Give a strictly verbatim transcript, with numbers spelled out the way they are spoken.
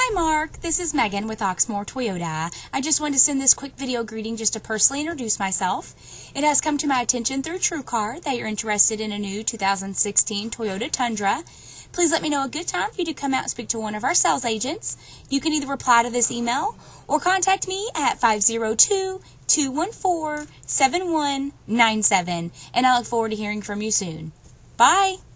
Hi Mark, this is Megan with Oxmoor Toyota. I just wanted to send this quick video greeting just to personally introduce myself. It has come to my attention through TrueCar that you're interested in a new two thousand sixteen Toyota Tundra. Please let me know a good time for you to come out and speak to one of our sales agents. You can either reply to this email or contact me at five zero two, two one four, seven one nine seven, and I look forward to hearing from you soon. Bye!